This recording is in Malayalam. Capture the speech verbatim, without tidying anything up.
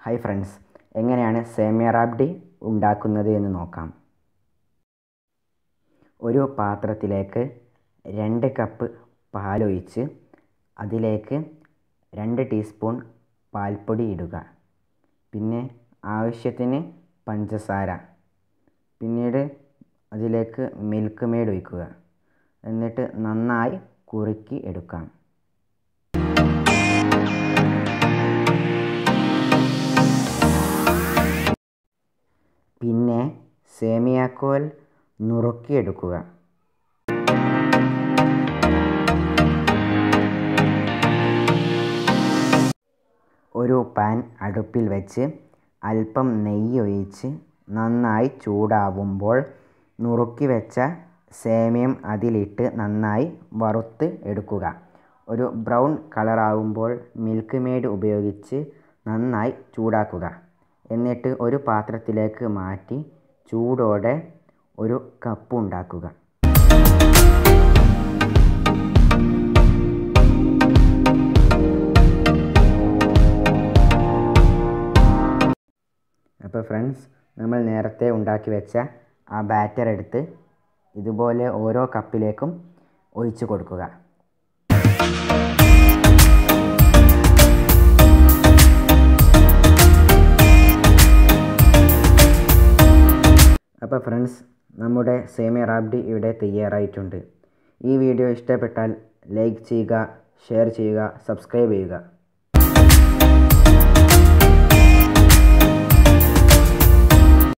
ഹായ് ഫ്രണ്ട്സ്, എങ്ങനെയാണ് സേമിയ റാബ്ഡി ഉണ്ടാക്കുന്നത് എന്ന് നോക്കാം. ഒരു പാത്രത്തിലേക്ക് രണ്ട് കപ്പ് പാലൊഴിച്ച് അതിലേക്ക് രണ്ട് ടീസ്പൂൺ പാൽപ്പൊടി ഇടുക. പിന്നെ ആവശ്യത്തിന് പഞ്ചസാര, പിന്നീട് അതിലേക്ക് മിൽക്ക് മെയ്ഡ് ഒഴിക്കുക. എന്നിട്ട് നന്നായി കുറുക്കി എടുക്കാം. പിന്നെ സേമിയാക്കോൽ നുറുക്കിയെടുക്കുക. ഒരു പാൻ അടുപ്പിൽ വെച്ച് അല്പം നെയ്യ് ഒഴിച്ച് നന്നായി ചൂടാവുമ്പോൾ നുറുക്കി വെച്ച സേമിയം അതിലിട്ട് നന്നായി വറുത്ത് എടുക്കുക. ഒരു ബ്രൗൺ കളറാവുമ്പോൾ മിൽക്ക് മെയ്ഡ് ഉപയോഗിച്ച് നന്നായി ചൂടാക്കുക. എന്നിട്ട് ഒരു പാത്രത്തിലേക്ക് മാറ്റി ചൂടോടെ ഒരു കപ്പ് ഉണ്ടാക്കുക. അപ്പോൾ ഫ്രണ്ട്സ്, നമ്മൾ നേരത്തെ ഉണ്ടാക്കി വെച്ച ആ ബാറ്റർ എടുത്ത് ഇതുപോലെ ഓരോ കപ്പിലേക്കും ഒഴിച്ചു കൊടുക്കുക. അപ്പോൾ ഫ്രണ്ട്സ്, നമ്മുടെ സേമിയ റാബ്ഡി ഇവിടെ തയ്യാറായിട്ടുണ്ട്. ഈ വീഡിയോ ഇഷ്ടപ്പെട്ടാൽ ലൈക്ക് ചെയ്യുക, ഷെയർ ചെയ്യുക, സബ്സ്ക്രൈബ് ചെയ്യുക.